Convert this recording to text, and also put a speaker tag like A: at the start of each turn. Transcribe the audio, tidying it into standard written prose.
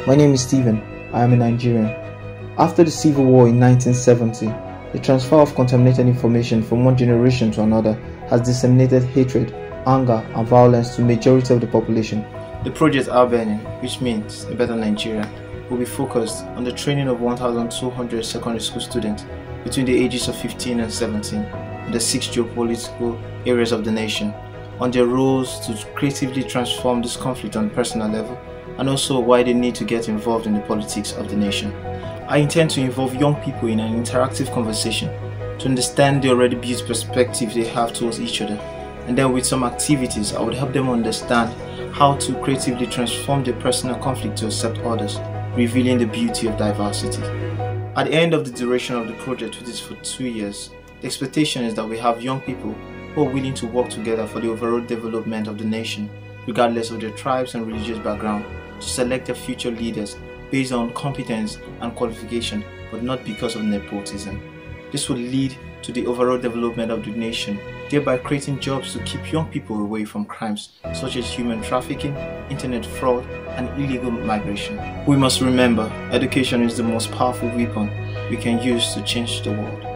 A: My name is Stephen. I am a Nigerian. After the Civil War in 1970, the transfer of contaminated information from one generation to another has disseminated hatred, anger, and violence to the majority of the population. The project Albany, which means a better Nigeria, will be focused on the training of 1,200 secondary school students between the ages of 15 and 17 in the 6 geopolitical areas of the nation, on their roles to creatively transform this conflict on a personal level, and also why they need to get involved in the politics of the nation. I intend to involve young people in an interactive conversation to understand the already built perspective they have towards each other, and then with some activities I would help them understand how to creatively transform their personal conflict to accept others, revealing the beauty of diversity. At the end of the duration of the project, which is for 2 years, the expectation is that we have young people who are willing to work together for the overall development of the nation, regardless of their tribes and religious background, to select their future leaders based on competence and qualification, but not because of nepotism. This will lead to the overall development of the nation, thereby creating jobs to keep young people away from crimes such as human trafficking, internet fraud, and illegal migration. We must remember, education is the most powerful weapon we can use to change the world.